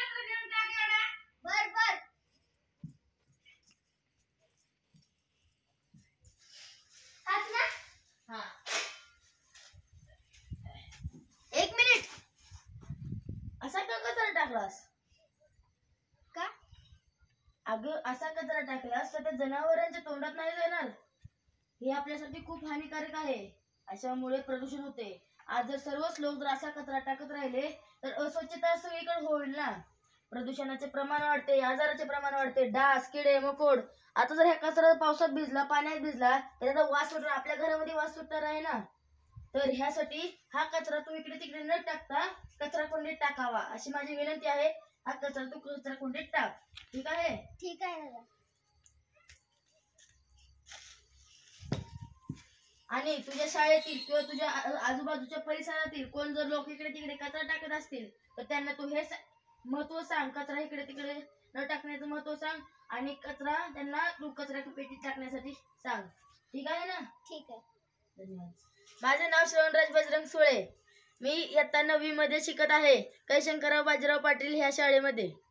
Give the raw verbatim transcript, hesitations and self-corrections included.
बर बर हाँ एक मिनिट असा का कचरा टाकलास? का? अगं असा कचरा टाकलास तर त्या जनावरांच्या तोंडात नाही जाणार. हे आपल्यासाठी खूप हानिकारक आहे. अशामुळे प्रदूषण होते. आज जर सर्वच लोक जर असा कचरा टाकत राहिले तर अस्वच्छता सगळीकडे होईल ना. प्रदूषणाचे प्रमाण वाढते, आजाराचे प्रमाण वाढते, डास, किडे, मकोड. आता जर ह्या कचरा पावसात भिजला, पाण्यात भिजला तर त्याचा वास सुटणार, आपल्या घरामध्ये वास सुटणार आहे ना. तर ह्यासाठी हा कचरा तू इकडे तिकडे न टाकता कचरा कुंडीत टाकावा अशी माझी विनंती आहे. हा कचरा तू कचरा कुंडीत टाक. ठीक आहे? ठीक आहे दादा. आणि तुझ्या शाळेतील किंवा तुझ्या आजूबाजूच्या परिसरातील कोण जर लोक इकडे तिकडे कचरा टाकत असतील तर त्यांना तू हे महत्व सांग. कचरा इकडे तिकडे न टाकण्याचं महत्व सांग आणि कचरा त्यांना तू कचरा पेटीत टाकण्यासाठी सांग. ठीक आहे ना? ठीक आहे. धन्यवाद. माझे नाव श्रवणराज बजरंग सुळे. मी इयत्ता नववी मध्ये शिकत आहे कैशंकरराव बाजीराव पाटील ह्या शाळेमध्ये.